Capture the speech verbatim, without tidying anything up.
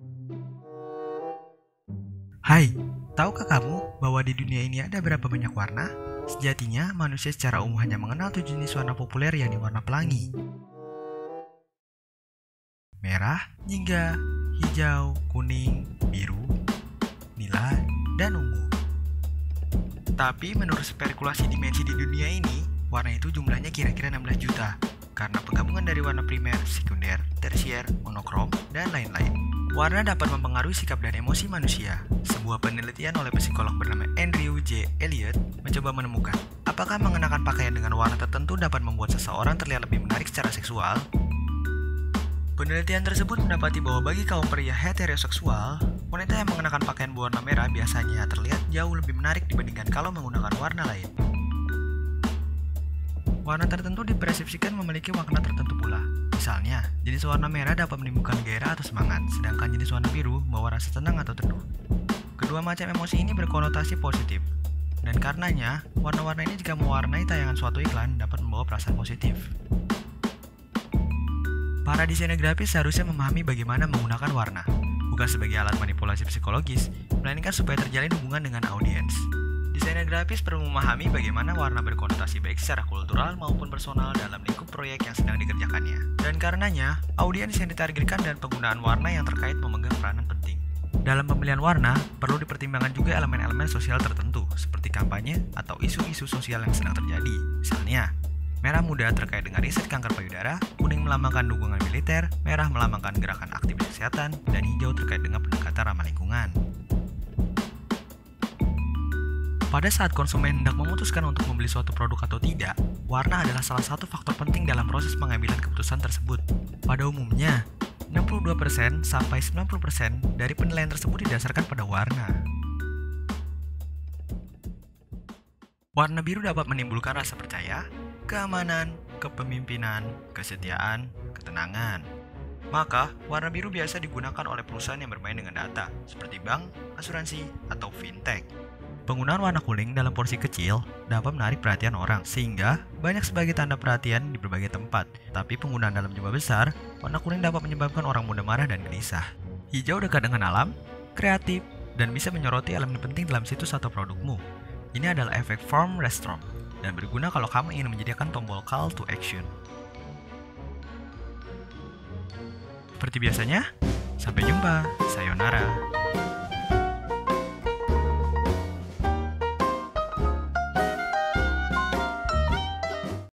Hai, tahukah kamu bahwa di dunia ini ada berapa banyak warna? Sejatinya, manusia secara umum hanya mengenal tujuh jenis warna populer, yakni warna pelangi: merah, jingga, hijau, kuning, biru, nila, dan ungu. Tapi menurut spekulasi dimensi di dunia ini, warna itu jumlahnya kira-kira enam belas juta, karena penggabungan dari warna primer, sekunder, tersier, monokrom, dan lain-lain. Warna dapat mempengaruhi sikap dan emosi manusia. Sebuah penelitian oleh psikolog bernama Andrew J. Elliot mencoba menemukan apakah mengenakan pakaian dengan warna tertentu dapat membuat seseorang terlihat lebih menarik secara seksual. Penelitian tersebut mendapati bahwa bagi kaum pria heteroseksual, wanita yang mengenakan pakaian berwarna merah biasanya terlihat jauh lebih menarik dibandingkan kalau menggunakan warna lain. Warna tertentu dipersepsikan memiliki makna tertentu pula. Misalnya, jenis warna merah dapat menimbulkan gairah atau semangat, sedangkan jenis warna biru membawa rasa tenang atau teduh. Kedua macam emosi ini berkonotasi positif, dan karenanya, warna-warna ini jika mewarnai tayangan suatu iklan dapat membawa perasaan positif. Para desainer grafis seharusnya memahami bagaimana menggunakan warna, bukan sebagai alat manipulasi psikologis, melainkan supaya terjalin hubungan dengan audiens. Desainer grafis perlu memahami bagaimana warna berkonotasi baik secara kultural maupun personal dalam lingkup proyek yang sedang dikerjakannya. Dan karenanya, audiens yang ditargetkan dan penggunaan warna yang terkait memegang peranan penting. Dalam pemilihan warna, perlu dipertimbangkan juga elemen-elemen sosial tertentu, seperti kampanye atau isu-isu sosial yang sedang terjadi. Misalnya, merah muda terkait dengan riset kanker payudara, kuning melambangkan dukungan militer, merah melambangkan gerakan aktivis kesehatan, dan hijau terkait dengan pendekatan ramah lingkungan. Pada saat konsumen hendak memutuskan untuk membeli suatu produk atau tidak, warna adalah salah satu faktor penting dalam proses pengambilan keputusan tersebut. Pada umumnya, enam puluh dua persen sampai sembilan puluh persen dari penilaian tersebut didasarkan pada warna. Warna biru dapat menimbulkan rasa percaya, keamanan, kepemimpinan, kesetiaan, ketenangan. Maka, warna biru biasa digunakan oleh perusahaan yang bermain dengan data, seperti bank, asuransi, atau fintech. Penggunaan warna kuning dalam porsi kecil dapat menarik perhatian orang, sehingga banyak sebagai tanda perhatian di berbagai tempat. Tapi penggunaan dalam jumlah besar, warna kuning dapat menyebabkan orang mudah marah dan gelisah. Hijau dekat dengan alam, kreatif, dan bisa menyoroti elemen penting dalam situs atau produkmu. Ini adalah efek form restaurant, dan berguna kalau kamu ingin menyediakan tombol call to action. Seperti biasanya, sampai jumpa, sayonara.